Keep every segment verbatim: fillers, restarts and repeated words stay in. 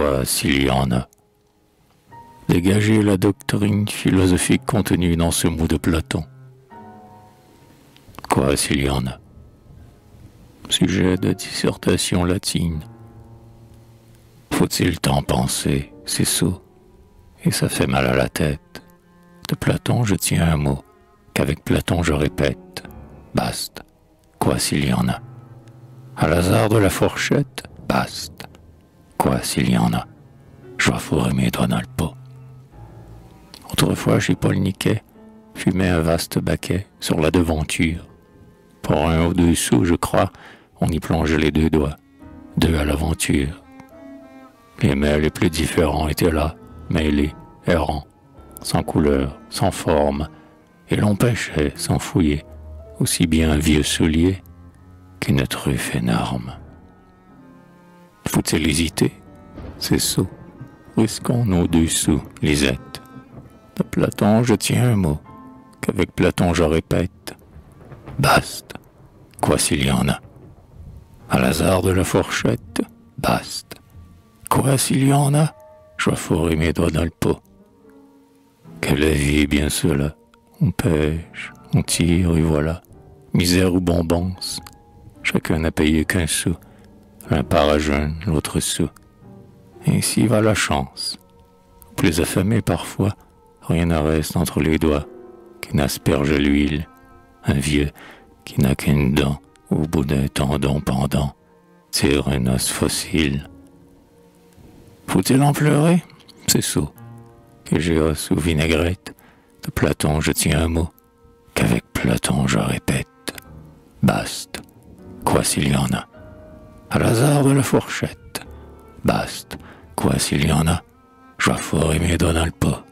Quoi s'il y en a? Dégagez la doctrine philosophique contenue dans ce mot de Platon. Quoi s'il y en a? Sujet de dissertation latine. Faut-il t'en penser? C'est sot, et ça fait mal à la tête. De Platon je tiens un mot, qu'avec Platon je répète. Baste, quoi s'il y en a? À l'hasard de la fourchette, baste, quoi s'il y en a? Je vais fourrer mes doigts dans le pot. Autrefois chez Paul Niquet, fumait un vaste baquet sur la devanture. Pour un ou deux sous, je crois, on y plongeait les deux doigts, deux à l'aventure. Les mets les plus différents étaient là, mêlés, errants, sans couleur, sans forme, et l'on pêchait sans fouiller, aussi bien un vieux soulier qu'une truffe énorme. Faut-il hésiter? C'est sot. Risquons nos deux sous, Lisette. De Platon je tiens un mot, qu'avec Platon je répète. Baste, quoi s'il y en a? À l'hasard de la fourchette, baste, quoi s'il y en a? Je vais fourrer mes doigts dans le pot. Que la vie est bien cela. On pêche, on tire, et voilà. Misère ou bonbons. Chacun n'a payé qu'un sou. L'un part à jeun, l'autre sous. Ainsi va la chance. Plus affamé parfois, rien ne reste entre les doigts qu'une asperge à l'huile. Un vieux qui n'a qu'une dent au bout d'un tendon pendant tire un os fossile. Faut-il en pleurer? C'est sot. Que j'ai os ou vinaigrette, de Platon je tiens un mot, qu'avec Platon je répète. Baste, quoi s'il y en a? À l'hasard de la fourchette, baste, quoi s'il y en a? Je vais fourrer mes doigts dans le pot.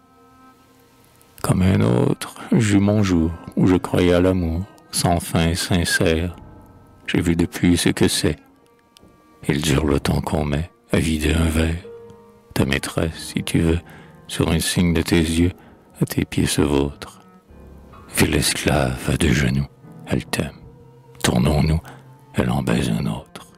Comme un autre, j'eus mon jour où je croyais à l'amour, sans fin et sincère. J'ai vu depuis ce que c'est. Il dure le temps qu'on met à vider un verre. Ta maîtresse, si tu veux, sur un signe de tes yeux, à tes pieds se vautre. Vil esclave à deux genoux, elle t'aime. Tournons-nous, elle en baise un autre.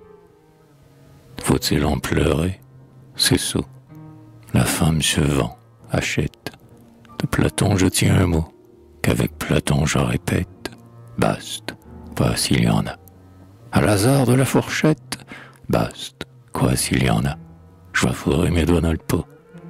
Faut-il en pleurer? C'est sot. La femme se vend, achète. De Platon je tiens un mot, qu'avec Platon je répète. Baste, quoi s'il y en a? À l'hasard de la fourchette, baste, quoi s'il y en a? Je vais fourrer mes doigts dans le pot.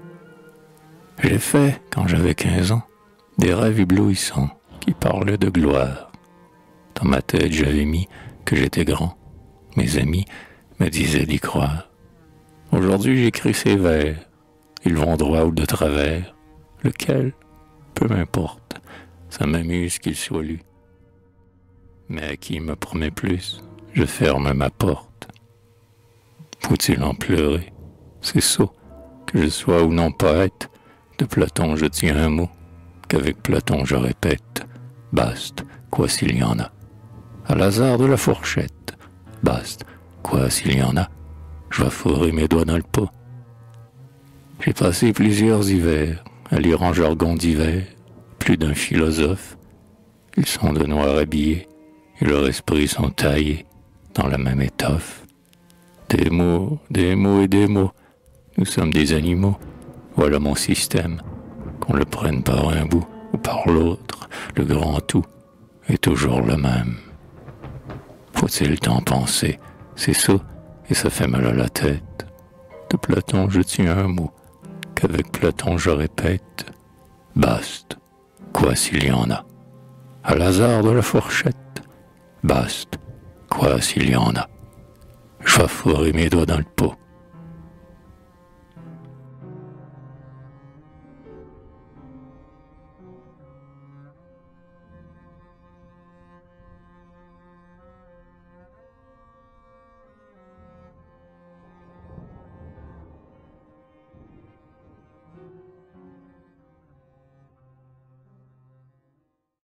J'ai fait, quand j'avais quinze ans, des rêves éblouissants qui parlaient de gloire. Dans ma tête j'avais mis que j'étais grand. Mes amis me disaient d'y croire. Aujourd'hui j'écris ces vers. Ils vont droit ou de travers. Lequel? Peu m'importe. Ça m'amuse qu'ils soient lus. Mais à qui me promet plus, je ferme ma porte. Faut-il en pleurer? C'est sot. Que je sois ou non poète, de Platon je tiens un mot, qu'avec Platon je répète. Baste, quoi s'il y en a? À l'hasard de la fourchette, baste, quoi s'il y en a? Je vais fourrer mes doigts dans le pot. J'ai passé plusieurs hivers à lire en jargon d'hiver, plus d'un philosophe. Ils sont de noir habillés, et leurs esprits sont taillés dans la même étoffe. Des mots, des mots et des mots, nous sommes des animaux, voilà mon système. Qu'on le prenne par un bout ou par l'autre, le grand tout est toujours le même. Faut-il t'en penser? C'est sot, et ça fait mal à la tête. De Platon je tiens un mot, qu'avec Platon je répète. Baste, quoi s'il y en a? À l'hasard de la fourchette, baste, quoi s'il y en a? Je vais fourrer mes doigts dans le pot.